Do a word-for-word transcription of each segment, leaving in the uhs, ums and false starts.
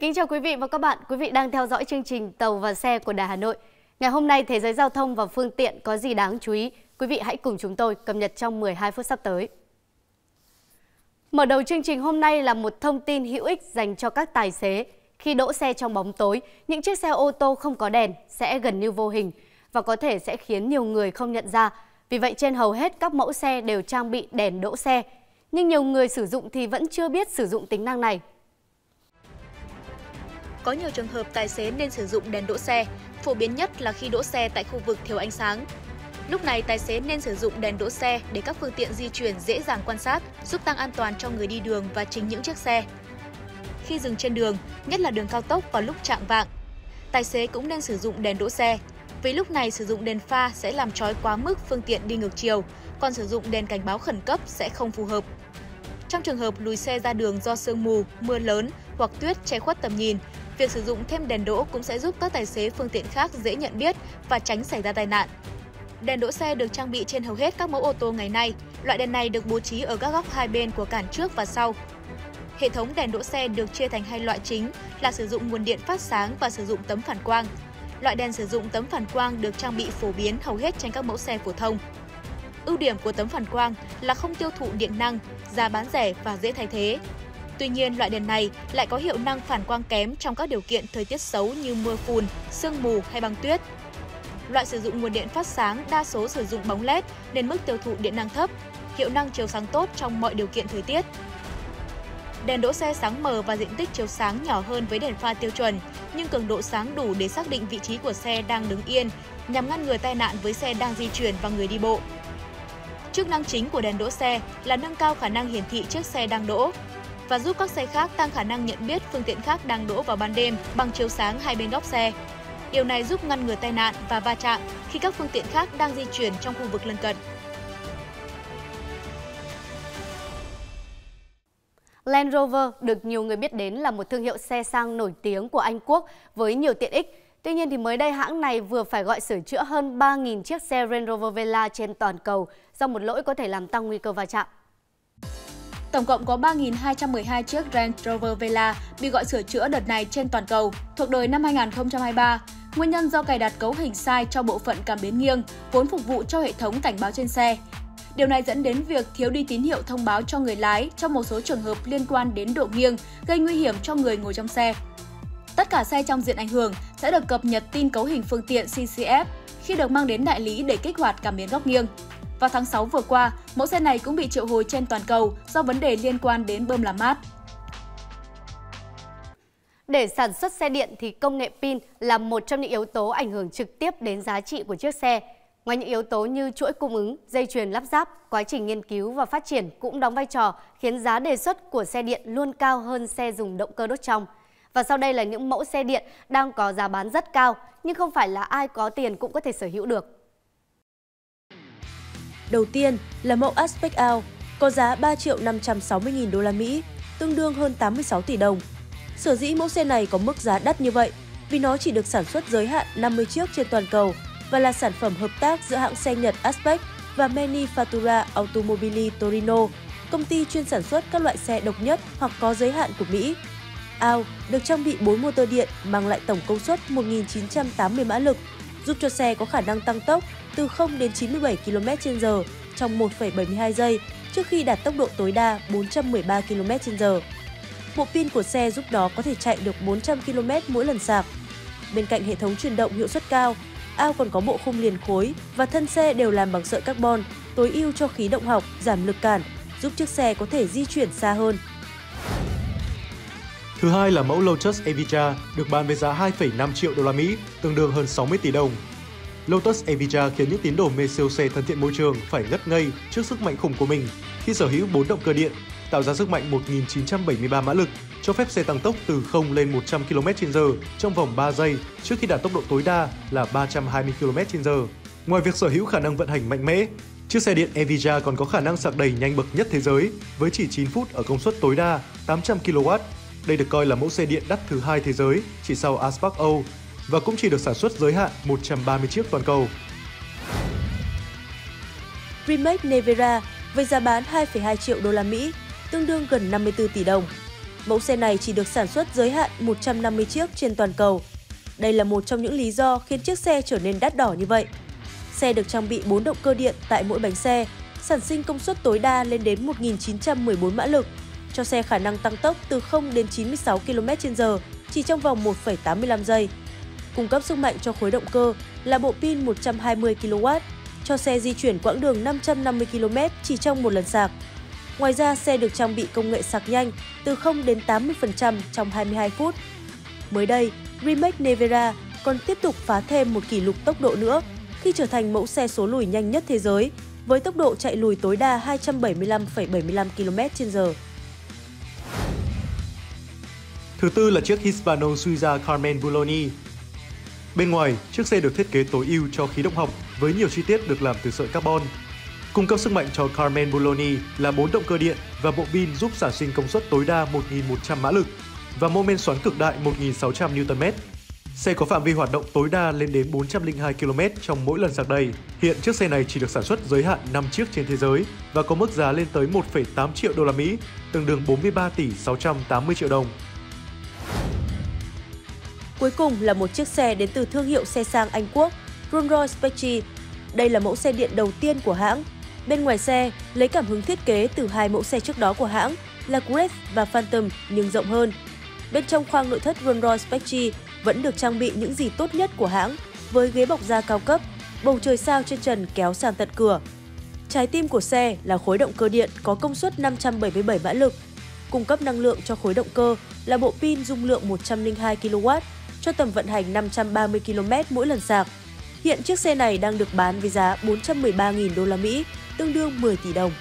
Kính chào quý vị và các bạn. Quý vị đang theo dõi chương trình Tàu và Xe của Đài Hà Nội. Ngày hôm nay, thế giới giao thông và phương tiện có gì đáng chú ý? Quý vị hãy cùng chúng tôi cập nhật trong mười hai phút sắp tới. Mở đầu chương trình hôm nay là một thông tin hữu ích dành cho các tài xế. Khi đỗ xe trong bóng tối, những chiếc xe ô tô không có đèn sẽ gần như vô hình và có thể sẽ khiến nhiều người không nhận ra. Vì vậy, trên hầu hết các mẫu xe đều trang bị đèn đỗ xe. Nhưng nhiều người sử dụng thì vẫn chưa biết sử dụng tính năng này. Có nhiều trường hợp tài xế nên sử dụng đèn đỗ xe, phổ biến nhất là khi đỗ xe tại khu vực thiếu ánh sáng. Lúc này, tài xế nên sử dụng đèn đỗ xe để các phương tiện di chuyển dễ dàng quan sát, giúp tăng an toàn cho người đi đường và chính những chiếc xe. Khi dừng trên đường, nhất là đường cao tốc vào lúc chạng vạng, tài xế cũng nên sử dụng đèn đỗ xe. Vì lúc này sử dụng đèn pha sẽ làm chói quá mức phương tiện đi ngược chiều, còn sử dụng đèn cảnh báo khẩn cấp sẽ không phù hợp. Trong trường hợp lùi xe ra đường do sương mù, mưa lớn hoặc tuyết che khuất tầm nhìn, việc sử dụng thêm đèn đỗ cũng sẽ giúp các tài xế phương tiện khác dễ nhận biết và tránh xảy ra tai nạn. Đèn đỗ xe được trang bị trên hầu hết các mẫu ô tô ngày nay. Loại đèn này được bố trí ở các góc hai bên của cản trước và sau. Hệ thống đèn đỗ xe được chia thành hai loại chính là sử dụng nguồn điện phát sáng và sử dụng tấm phản quang. Loại đèn sử dụng tấm phản quang được trang bị phổ biến hầu hết trên các mẫu xe phổ thông. Ưu điểm của tấm phản quang là không tiêu thụ điện năng, giá bán rẻ và dễ thay thế. Tuy nhiên, loại đèn này lại có hiệu năng phản quang kém trong các điều kiện thời tiết xấu như mưa phùn, sương mù hay băng tuyết. Loại sử dụng nguồn điện phát sáng đa số sử dụng bóng led nên mức tiêu thụ điện năng thấp, hiệu năng chiếu sáng tốt trong mọi điều kiện thời tiết. Đèn đỗ xe sáng mờ và diện tích chiếu sáng nhỏ hơn với đèn pha tiêu chuẩn, nhưng cường độ sáng đủ để xác định vị trí của xe đang đứng yên, nhằm ngăn ngừa tai nạn với xe đang di chuyển và người đi bộ. Chức năng chính của đèn đỗ xe là nâng cao khả năng hiển thị chiếc xe đang đỗ và giúp các xe khác tăng khả năng nhận biết phương tiện khác đang đỗ vào ban đêm bằng chiếu sáng hai bên góc xe. Điều này giúp ngăn ngừa tai nạn và va chạm khi các phương tiện khác đang di chuyển trong khu vực lân cận. Land Rover được nhiều người biết đến là một thương hiệu xe sang nổi tiếng của Anh Quốc với nhiều tiện ích. Tuy nhiên, thì mới đây hãng này vừa phải gọi sửa chữa hơn ba nghìn chiếc xe Range Rover Vela trên toàn cầu do một lỗi có thể làm tăng nguy cơ va chạm. Tổng cộng có ba nghìn hai trăm mười hai chiếc Range Rover Vela bị gọi sửa chữa đợt này trên toàn cầu, thuộc đời năm hai nghìn không trăm hai mươi ba. Nguyên nhân do cài đặt cấu hình sai cho bộ phận cảm biến nghiêng, vốn phục vụ cho hệ thống cảnh báo trên xe. Điều này dẫn đến việc thiếu đi tín hiệu thông báo cho người lái trong một số trường hợp liên quan đến độ nghiêng, gây nguy hiểm cho người ngồi trong xe. Tất cả xe trong diện ảnh hưởng sẽ được cập nhật tin cấu hình phương tiện xê xê ép khi được mang đến đại lý để kích hoạt cảm biến góc nghiêng. Vào tháng sáu vừa qua, mẫu xe này cũng bị triệu hồi trên toàn cầu do vấn đề liên quan đến bơm làm mát. Để sản xuất xe điện thì công nghệ pin là một trong những yếu tố ảnh hưởng trực tiếp đến giá trị của chiếc xe. Ngoài những yếu tố như chuỗi cung ứng, dây chuyền lắp ráp, quá trình nghiên cứu và phát triển cũng đóng vai trò khiến giá đề xuất của xe điện luôn cao hơn xe dùng động cơ đốt trong. Và sau đây là những mẫu xe điện đang có giá bán rất cao, nhưng không phải là ai có tiền cũng có thể sở hữu được. Đầu tiên là mẫu Aspect Out, có giá ba triệu năm trăm sáu mươi nghìn đô la Mỹ, tương đương hơn tám mươi sáu tỷ đồng. Sở dĩ mẫu xe này có mức giá đắt như vậy vì nó chỉ được sản xuất giới hạn năm mươi chiếc trên toàn cầu và là sản phẩm hợp tác giữa hãng xe Nhật Aspect và Manifattura Automobili Torino, công ty chuyên sản xuất các loại xe độc nhất hoặc có giới hạn của Mỹ. Out được trang bị bốn motor điện mang lại tổng công suất một nghìn chín trăm tám mươi mã lực, giúp cho xe có khả năng tăng tốc từ không đến chín mươi bảy ki lô mét trên giờ trong một phẩy bảy mươi hai giây trước khi đạt tốc độ tối đa bốn trăm mười ba ki lô mét trên giờ. Bộ pin của xe giúp nó có thể chạy được bốn trăm ki lô mét mỗi lần sạc. Bên cạnh hệ thống truyền động hiệu suất cao, Out còn có bộ khung liền khối và thân xe đều làm bằng sợi carbon, tối ưu cho khí động học, giảm lực cản, giúp chiếc xe có thể di chuyển xa hơn. Thứ hai là mẫu Lotus Evija được bán với giá hai phẩy năm triệu đô la Mỹ, tương đương hơn sáu mươi tỷ đồng. Lotus Evija khiến những tín đồ mê siêu xe thân thiện môi trường phải ngất ngây trước sức mạnh khủng của mình khi sở hữu bốn động cơ điện, tạo ra sức mạnh một nghìn chín trăm bảy mươi ba mã lực, cho phép xe tăng tốc từ không lên một trăm ki lô mét trên giờ trong vòng ba giây trước khi đạt tốc độ tối đa là ba trăm hai mươi ki lô mét trên giờ. Ngoài việc sở hữu khả năng vận hành mạnh mẽ, chiếc xe điện Evija còn có khả năng sạc đầy nhanh bậc nhất thế giới với chỉ chín phút ở công suất tối đa tám trăm ki lô oát. Đây được coi là mẫu xe điện đắt thứ hai thế giới, chỉ sau Aspect O, và cũng chỉ được sản xuất giới hạn một trăm ba mươi chiếc toàn cầu. Rimac Nevera với giá bán hai phẩy hai triệu đô la Mỹ, tương đương gần năm mươi tư tỷ đồng. mẫu xe này chỉ được sản xuất giới hạn một trăm năm mươi chiếc trên toàn cầu. Đây là một trong những lý do khiến chiếc xe trở nên đắt đỏ như vậy. Xe được trang bị bốn động cơ điện tại mỗi bánh xe, sản sinh công suất tối đa lên đến một nghìn chín trăm mười bốn mã lực, cho xe khả năng tăng tốc từ không đến chín mươi sáu ki lô mét trên giờ chỉ trong vòng một phẩy tám mươi lăm giây. Cung cấp sức mạnh cho khối động cơ là bộ pin một trăm hai mươi ki lô oát, cho xe di chuyển quãng đường năm trăm năm mươi ki lô mét chỉ trong một lần sạc. Ngoài ra, xe được trang bị công nghệ sạc nhanh từ không đến tám mươi phần trăm trong hai mươi hai phút. Mới đây, Rimac Nevera còn tiếp tục phá thêm một kỷ lục tốc độ nữa khi trở thành mẫu xe số lùi nhanh nhất thế giới với tốc độ chạy lùi tối đa hai trăm bảy mươi lăm phẩy bảy mươi lăm ki lô mét trên giờ. Thứ tư là chiếc Hispano Suiza Carmen Buloni. Bên ngoài, chiếc xe được thiết kế tối ưu cho khí động học với nhiều chi tiết được làm từ sợi carbon. Cung cấp sức mạnh cho Carmen Buloni là bốn động cơ điện và bộ pin giúp sản sinh công suất tối đa một nghìn một trăm mã lực và mô men xoắn cực đại một nghìn sáu trăm Newton mét. Xe có phạm vi hoạt động tối đa lên đến bốn trăm lẻ hai ki lô mét trong mỗi lần sạc đầy. Hiện chiếc xe này chỉ được sản xuất giới hạn năm chiếc trên thế giới và có mức giá lên tới một phẩy tám triệu đô la Mỹ, tương đương bốn mươi ba tỷ sáu trăm tám mươi triệu đồng. Cuối cùng là một chiếc xe đến từ thương hiệu xe sang Anh Quốc, Rolls-Royce Spectre. Đây là mẫu xe điện đầu tiên của hãng. Bên ngoài xe, lấy cảm hứng thiết kế từ hai mẫu xe trước đó của hãng là Grace và Phantom nhưng rộng hơn. Bên trong khoang nội thất Rolls-Royce Spectre vẫn được trang bị những gì tốt nhất của hãng với ghế bọc da cao cấp, bầu trời sao trên trần kéo sang tận cửa. Trái tim của xe là khối động cơ điện có công suất năm trăm bảy mươi bảy mã lực. Cung cấp năng lượng cho khối động cơ là bộ pin dung lượng một trăm lẻ hai ki lô oát cho tầm vận hành năm trăm ba mươi ki lô mét mỗi lần sạc. Hiện chiếc xe này đang được bán với giá bốn trăm mười ba nghìn đô la Mỹ, tương đương mười tỷ đồng.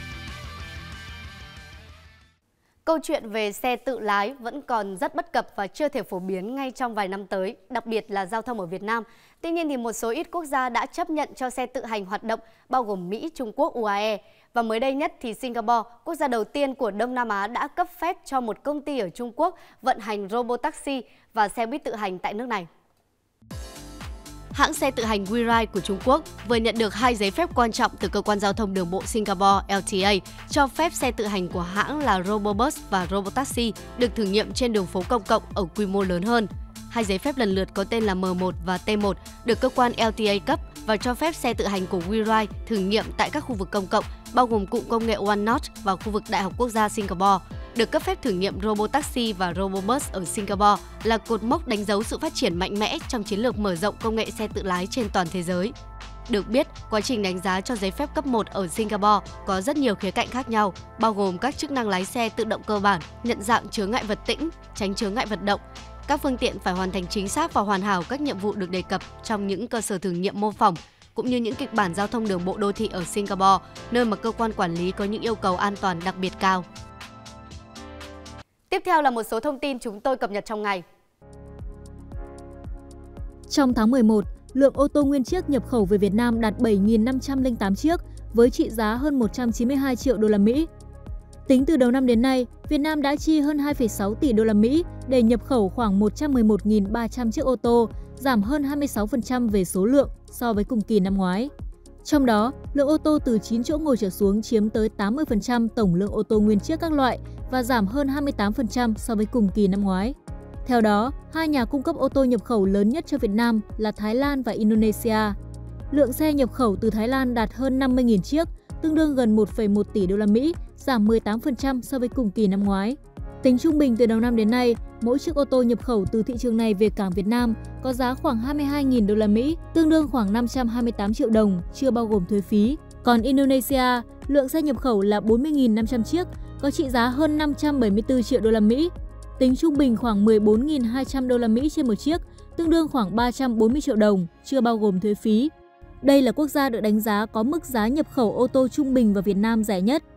Câu chuyện về xe tự lái vẫn còn rất bất cập và chưa thể phổ biến ngay trong vài năm tới, đặc biệt là giao thông ở Việt Nam. Tuy nhiên, thì một số ít quốc gia đã chấp nhận cho xe tự hành hoạt động, bao gồm Mỹ, Trung Quốc, u a e. Và mới đây nhất thì Singapore, quốc gia đầu tiên của Đông Nam Á đã cấp phép cho một công ty ở Trung Quốc vận hành robotaxi và xe buýt tự hành tại nước này. Hãng xe tự hành WeRide của Trung Quốc vừa nhận được hai giấy phép quan trọng từ Cơ quan Giao thông Đường bộ Singapore L T A cho phép xe tự hành của hãng là Robobus và Robotaxi được thử nghiệm trên đường phố công cộng ở quy mô lớn hơn. Hai giấy phép lần lượt có tên là M một và T một được cơ quan L T A cấp và cho phép xe tự hành của WeRide thử nghiệm tại các khu vực công cộng, bao gồm cụm công nghệ One North và khu vực Đại học Quốc gia Singapore. Được cấp phép thử nghiệm Robotaxi và Robobus ở Singapore là cột mốc đánh dấu sự phát triển mạnh mẽ trong chiến lược mở rộng công nghệ xe tự lái trên toàn thế giới. Được biết, quá trình đánh giá cho giấy phép cấp một ở Singapore có rất nhiều khía cạnh khác nhau, bao gồm các chức năng lái xe tự động cơ bản, nhận dạng chướng ngại vật tĩnh, tránh chướng ngại vật động. Các phương tiện phải hoàn thành chính xác và hoàn hảo các nhiệm vụ được đề cập trong những cơ sở thử nghiệm mô phỏng, cũng như những kịch bản giao thông đường bộ đô thị ở Singapore, nơi mà cơ quan quản lý có những yêu cầu an toàn đặc biệt cao. Tiếp theo là một số thông tin chúng tôi cập nhật trong ngày. Trong tháng mười một, lượng ô tô nguyên chiếc nhập khẩu về Việt Nam đạt bảy nghìn năm trăm lẻ tám chiếc với trị giá hơn một trăm chín mươi hai triệu đô la Mỹ. Tính từ đầu năm đến nay, Việt Nam đã chi hơn hai phẩy sáu tỷ đô la Mỹ để nhập khẩu khoảng một trăm mười một nghìn ba trăm chiếc ô tô, giảm hơn hai mươi sáu phần trăm về số lượng so với cùng kỳ năm ngoái. Trong đó, lượng ô tô từ chín chỗ ngồi trở xuống chiếm tới tám mươi phần trăm tổng lượng ô tô nguyên chiếc các loại và giảm hơn hai mươi tám phần trăm so với cùng kỳ năm ngoái. Theo đó, hai nhà cung cấp ô tô nhập khẩu lớn nhất cho Việt Nam là Thái Lan và Indonesia. Lượng xe nhập khẩu từ Thái Lan đạt hơn năm mươi nghìn chiếc, tương đương gần một phẩy một tỷ đô la Mỹ, giảm mười tám phần trăm so với cùng kỳ năm ngoái. Tính trung bình từ đầu năm đến nay, mỗi chiếc ô tô nhập khẩu từ thị trường này về cảng Việt Nam có giá khoảng hai mươi hai nghìn đô la Mỹ, tương đương khoảng năm trăm hai mươi tám triệu đồng, chưa bao gồm thuế phí. Còn Indonesia, lượng xe nhập khẩu là bốn mươi nghìn năm trăm chiếc, có trị giá hơn năm trăm bảy mươi tư triệu đô la Mỹ. Tính trung bình khoảng mười bốn nghìn hai trăm đô la Mỹ trên một chiếc, tương đương khoảng ba trăm bốn mươi triệu đồng, chưa bao gồm thuế phí. Đây là quốc gia được đánh giá có mức giá nhập khẩu ô tô trung bình vào Việt Nam rẻ nhất.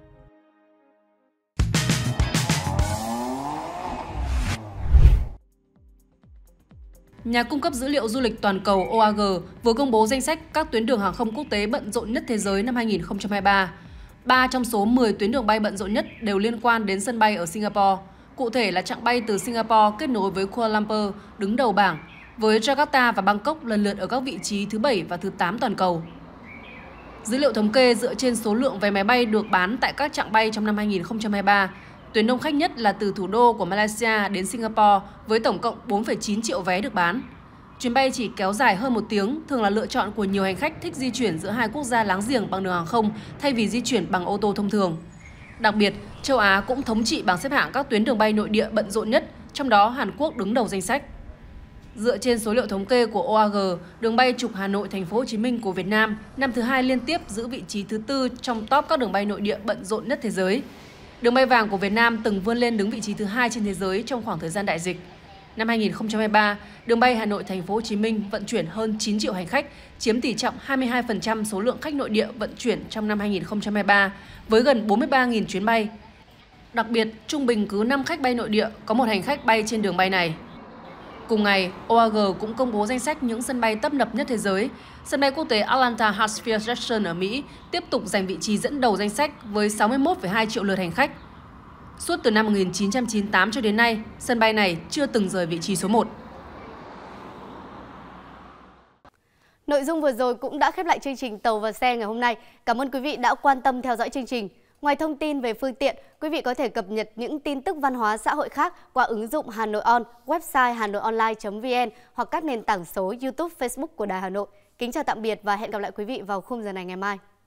Nhà cung cấp dữ liệu du lịch toàn cầu O A G vừa công bố danh sách các tuyến đường hàng không quốc tế bận rộn nhất thế giới năm hai nghìn không trăm hai mươi ba. ba trong số mười tuyến đường bay bận rộn nhất đều liên quan đến sân bay ở Singapore. Cụ thể là chặng bay từ Singapore kết nối với Kuala Lumpur đứng đầu bảng, với Jakarta và Bangkok lần lượt ở các vị trí thứ bảy và thứ tám toàn cầu. Dữ liệu thống kê dựa trên số lượng vé máy bay được bán tại các chặng bay trong năm hai nghìn không trăm hai mươi ba Tuyến đông khách nhất là từ thủ đô của Malaysia đến Singapore với tổng cộng bốn phẩy chín triệu vé được bán. Chuyến bay chỉ kéo dài hơn một tiếng, thường là lựa chọn của nhiều hành khách thích di chuyển giữa hai quốc gia láng giềng bằng đường hàng không thay vì di chuyển bằng ô tô thông thường. Đặc biệt, châu Á cũng thống trị bảng xếp hạng các tuyến đường bay nội địa bận rộn nhất, trong đó Hàn Quốc đứng đầu danh sách. Dựa trên số liệu thống kê của o a giê, đường bay trục Hà Nội Thành phố Hồ Chí Minh của Việt Nam năm thứ hai liên tiếp giữ vị trí thứ tư trong top các đường bay nội địa bận rộn nhất thế giới. Đường bay vàng của Việt Nam từng vươn lên đứng vị trí thứ hai trên thế giới trong khoảng thời gian đại dịch. Năm hai nghìn không trăm hai mươi ba, đường bay Hà Nội Thành phố Hồ Chí Minh vận chuyển hơn chín triệu hành khách, chiếm tỷ trọng hai mươi hai phần trăm số lượng khách nội địa vận chuyển trong năm hai nghìn không trăm hai mươi ba với gần bốn mươi ba nghìn chuyến bay. Đặc biệt, trung bình cứ năm khách bay nội địa có một hành khách bay trên đường bay này. Cùng ngày, o a giê cũng công bố danh sách những sân bay tấp nập nhất thế giới. Sân bay quốc tế Atlanta Hartsfield Jackson ở Mỹ tiếp tục giành vị trí dẫn đầu danh sách với sáu mươi mốt phẩy hai triệu lượt hành khách. Suốt từ năm một nghìn chín trăm chín mươi tám cho đến nay, sân bay này chưa từng rời vị trí số một. Nội dung vừa rồi cũng đã khép lại chương trình Tàu và Xe ngày hôm nay. Cảm ơn quý vị đã quan tâm theo dõi chương trình. Ngoài thông tin về phương tiện, quý vị có thể cập nhật những tin tức văn hóa xã hội khác qua ứng dụng Hà Nội On, website hanoionline chấm vn hoặc các nền tảng số YouTube, Facebook của Đài Hà Nội. Kính chào tạm biệt và hẹn gặp lại quý vị vào khung giờ này ngày mai.